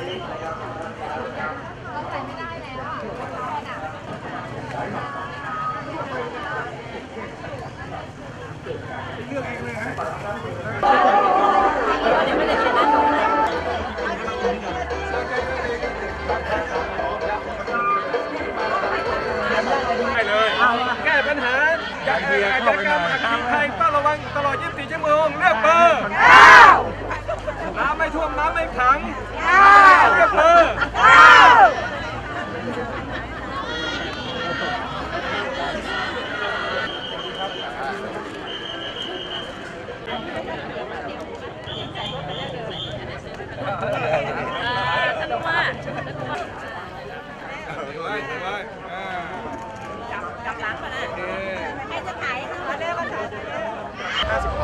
แก้ปัญหาจากอาชญากรรมอัคคีภัยต้องระวังตลอด 24 ชั่วโมงเลือกเบอร์น้ำไม่ท่วมน้ำไม่ขังเลือกเบอร์จับล้างมานะใครจะถ่ายมาเร็วมาถ่าย